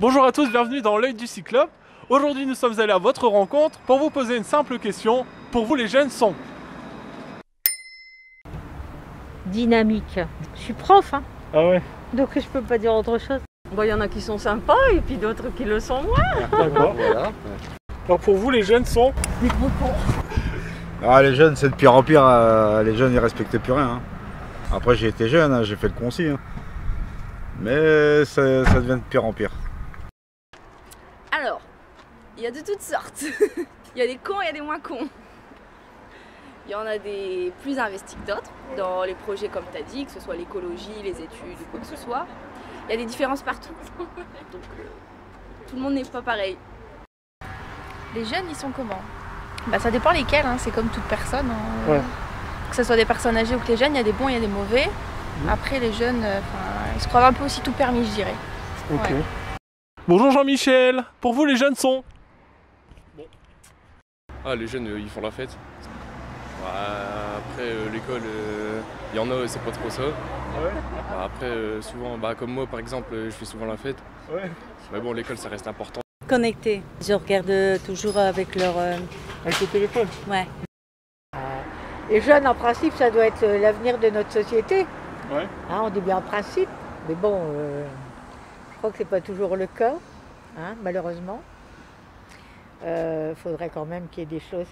Bonjour à tous, bienvenue dans l'œil du Cyclope. Aujourd'hui nous sommes allés à votre rencontre pour vous poser une simple question. Pour vous les jeunes sont dynamique. Je suis prof, hein, Ah ouais. donc je peux pas dire autre chose. Bon, il y en a qui sont sympas et puis d'autres qui le sont moins. D'accord. Voilà. Alors pour vous les jeunes sont Ah, les jeunes, c'est de pire en pire. Les jeunes, ils respectent plus rien. Après, j'ai été jeune, j'ai fait le concis. Mais ça devient de pire en pire. Alors, il y a de toutes sortes. Il y a des cons et il y a des moins cons. Il y en a des plus investis que d'autres dans les projets comme tu as dit, que ce soit l'écologie, les études ou quoi que ce soit. Il y a des différences partout. Donc tout le monde n'est pas pareil. Les jeunes, ils sont comment? Ça dépend lesquels, hein. C'est comme toute personne. Ouais. Que ce soit des personnes âgées ou que les jeunes, il y a des bons et il y a des mauvais. Après, les jeunes, ils se croient un peu aussi tout permis, je dirais. Ok. Ouais. Bonjour Jean-Michel. Pour vous les jeunes sont Ah, les jeunes, ils font la fête. Après, l'école, il y en a, c'est pas trop ça. Ouais. Après, souvent, comme moi par exemple, je fais souvent la fête. Ouais. Mais bon, l'école, ça reste important. Connectés. Je regarde toujours avec leur... Avec le téléphone. Ouais. Les jeunes, en principe, ça doit être l'avenir de notre société. Ouais. Hein, on dit bien en principe, mais bon, je crois que c'est pas toujours le cas, hein, malheureusement. Faudrait quand même qu'il y ait des choses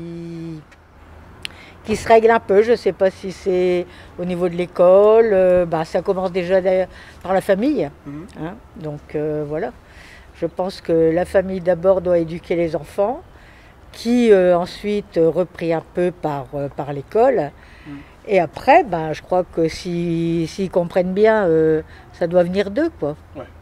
qui se règlent un peu. Je ne sais pas si c'est au niveau de l'école, ça commence déjà par la famille. Hein, donc voilà, je pense que la famille d'abord doit éduquer les enfants, qui ensuite repris un peu par l'école. Et après, je crois que s'ils comprennent bien, ça doit venir d'eux, quoi. Ouais.